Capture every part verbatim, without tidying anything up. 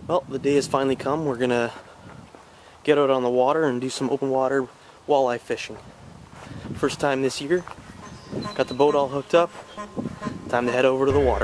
Well, the day has finally come. We're gonna get out on the water and do some open water walleye fishing. First time this year. Got the boat all hooked up. Time to head over to the water.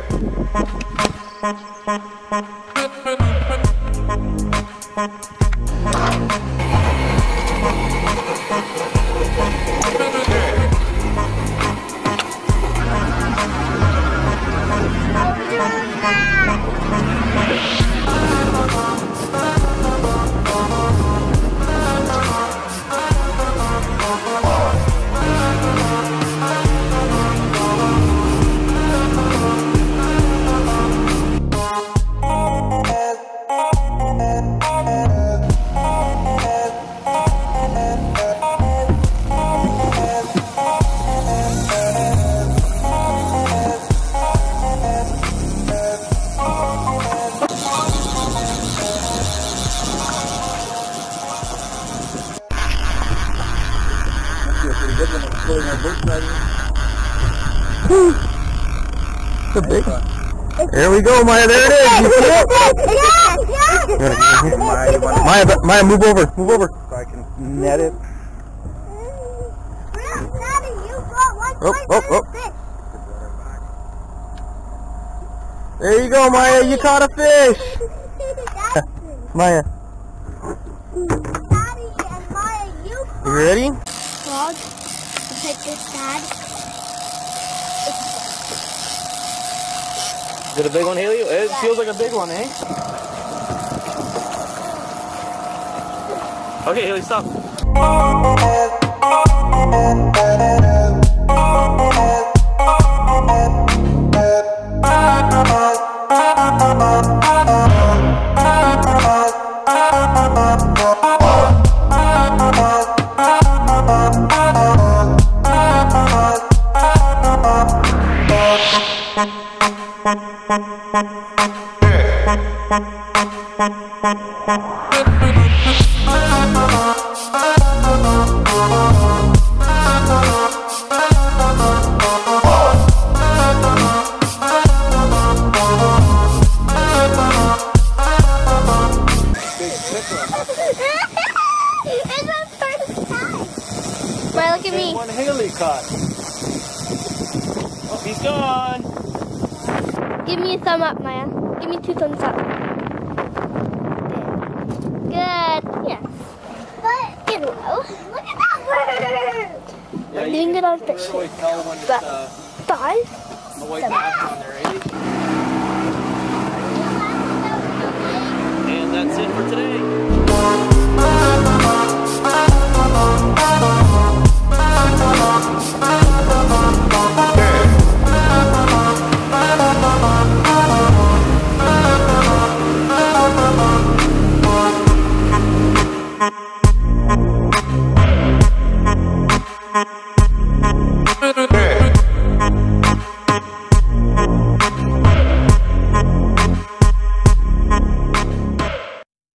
It's a big one. There we go, Maya. There it is. You see it? Yeah, yeah. Maya, Maya, Maya, move over. Move over. So I can net it. Oh, oh, oh. There you go, Maya. You caught a fish. Maya. Daddy and Maya, you You ready? Frog. Take this, Dad. Is it a big one, Haley? It Yeah. feels like a big one, eh? Okay, Haley, stop. Maya, look at me. One Haley caught. Oh, he's gone. Give me a thumb up, Maya. Give me two thumbs up. There. Good. Yes. But, you know, look at that bird. Yeah, We're doing good on fishing. Really tell when it's, But uh, five, the white seven. back on there, eh? And that's it for today.